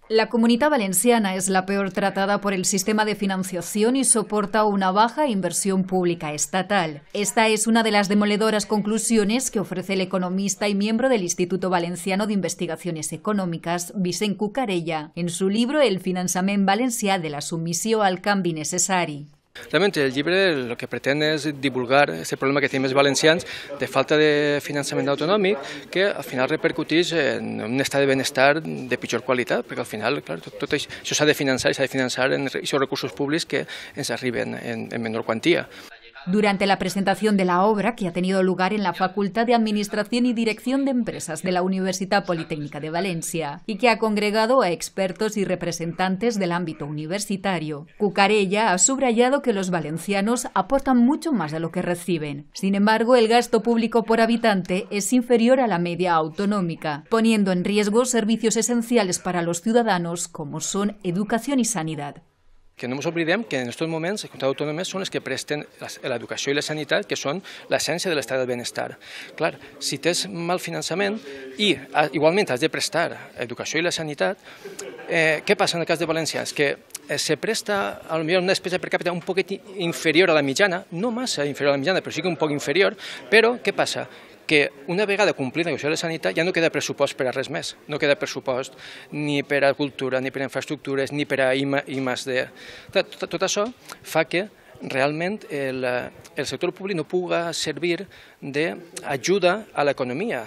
La Comunidad Valenciana es la peor tratada por el sistema de financiación y soporta una baja inversión pública estatal. Esta es una de las demoledoras conclusiones que ofrece el economista y miembro del Instituto Valenciano de Investigaciones Econòmiques, Vicent Cucarella, en su libro El finançament valencià de la submissió al canvi necessari. Realmente el llibre el que pretén és divulgar aquest problema que tenim els valencians de falta de finançament autonòmic que al final repercuteix en un estat de benestar de pitjor qualitat, perquè al final clar, tot això s'ha de finançar en aquests recursos públics que ens arriben en menor quantia. Durante la presentación de la obra, que ha tenido lugar en la Facultad de Administración y Dirección de Empresas de la Universidad Politécnica de Valencia y que ha congregado a expertos y representantes del ámbito universitario, Cucarella ha subrayado que los valencianos aportan mucho más de lo que reciben. Sin embargo, el gasto público por habitante es inferior a la media autonómica, poniendo en riesgo servicios esenciales para los ciudadanos como son educación y sanidad. Que no ens oblidem que en aquests moments les comunitats autònomes són les que presten l'educació i la sanitat, que són l'essència de l'estat del benestar. Clar, si tens mal finançament i igualment has de prestar educació i la sanitat, què passa en el cas de València? És que se presta potser una despesa per càpita un poquet inferior a la mitjana, no massa inferior a la mitjana, però sí que un poc inferior, però què passa? Que una vegada complida l'educació de la sanitat ja no queda pressupost per a res més. No queda pressupost ni per a cultura, ni per a infraestructures, ni per a I+D. Tot això fa que realment el sector públic no pugui servir d'ajuda a l'economia,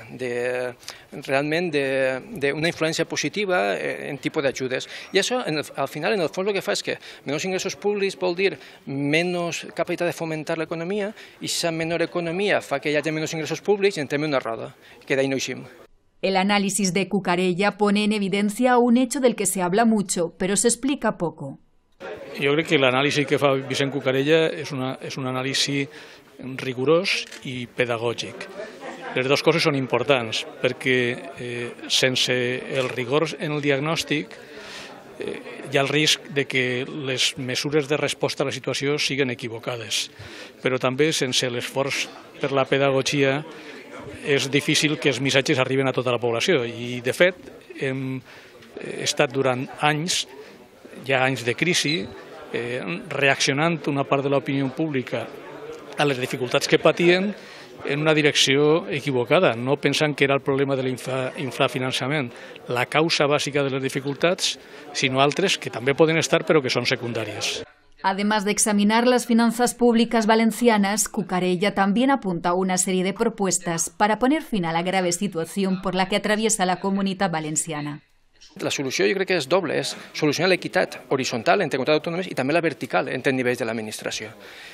realment d'una influència positiva en tipus d'ajudes. I això, al final, en el fons, el que fa és que menys ingressos públics vol dir menys capacitat de fomentar l'economia i aquesta menor economia fa que hi hagi menys ingressos públics i entrem en una roda, que d'ahí no eixim. El análisis de Cucarella pone en evidencia un hecho del que se habla mucho, pero se explica poco. Jo crec que l'anàlisi que fa Vicent Cucarella és un anàlisi rigorós i pedagògic. Les dues coses són importants, perquè sense el rigor en el diagnòstic hi ha el risc de que les mesures de resposta a la situació siguin equivocades, però també sense l'esforç per la pedagogia és difícil que els missatges arriben a tota la població i, de fet, hem estat durant anys, ja anys de crisi, reaccionant una part de l'opinió pública a les dificultats que patien en una direcció equivocada, no pensant que era el problema de l'infrafinançament la causa bàsica de les dificultats, sinó altres que també poden estar però que són secundàries. Además de examinar las finanzas públicas valencianas, Cucarella también apunta una serie de propuestas para poner fin a la grave situación por la que atraviesa la Comunidad Valenciana. La solució jo crec que és doble, és solucionar l'equitat horitzontal entre comunitats autònomes i també la vertical entre nivells de l'administració.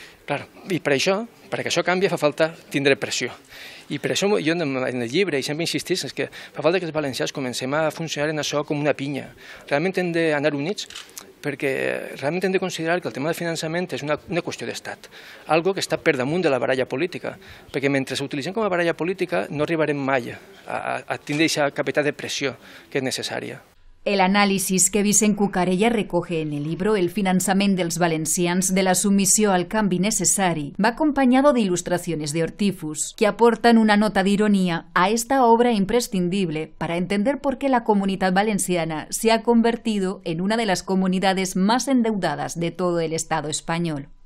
I per això, perquè això canvi, fa falta tindre pressió. I per això jo en el llibre, i sempre insistís, és que fa falta que els valencians comencem a funcionar en això com una pinya. Realment hem d'anar units perquè realment hem de considerar que el tema del finançament és una qüestió d'estat, algo que està per damunt de la baralla política, perquè mentre s'utilitzem com a baralla política no arribarem mai a tindre aquesta capacitat de pressió que és necessària. El análisis que Vicent Cucarella recoge en el libro El finançament dels valencians de la submissió al canvi necessari va acompañado de ilustraciones de Hortifus, que aportan una nota de ironía a esta obra imprescindible para entender por qué la Comunidad Valenciana se ha convertido en una de las comunidades más endeudadas de todo el Estado español.